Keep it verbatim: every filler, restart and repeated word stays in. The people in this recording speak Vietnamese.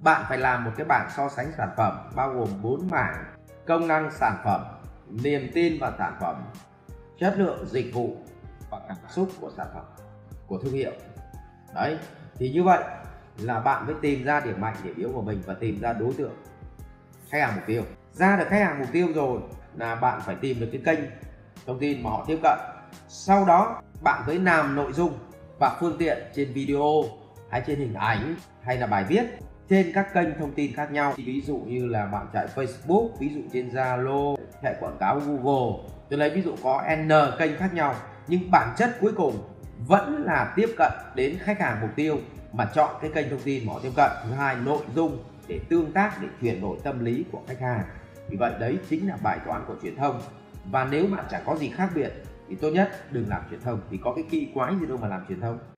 bạn phải làm một cái bảng so sánh sản phẩm bao gồm bốn mảng: công năng sản phẩm, niềm tin vào sản phẩm, chất lượng dịch vụ và cảm xúc của sản phẩm, của thương hiệu. Đấy, thì như vậy là bạn mới tìm ra điểm mạnh, điểm yếu của mình và tìm ra đối tượng khách hàng mục tiêu. Ra được khách hàng mục tiêu rồi là bạn phải tìm được cái kênh thông tin mà họ tiếp cận. Sau đó bạn mới làm nội dung và phương tiện trên video hay trên hình ảnh hay là bài viết trên các kênh thông tin khác nhau. Ví dụ như là bạn chạy Facebook, ví dụ trên Zalo, chạy quảng cáo Google. Tôi lấy ví dụ có N kênh khác nhau, nhưng bản chất cuối cùng vẫn là tiếp cận đến khách hàng mục tiêu mà chọn cái kênh thông tin mà họ tiếp cận. Thứ hai, nội dung để tương tác, để chuyển đổi tâm lý của khách hàng. Vì vậy đấy chính là bài toán của truyền thông. Và nếu bạn chẳng có gì khác biệt thì tốt nhất đừng làm truyền thông, thì có cái kỳ quái gì đâu mà làm truyền thông.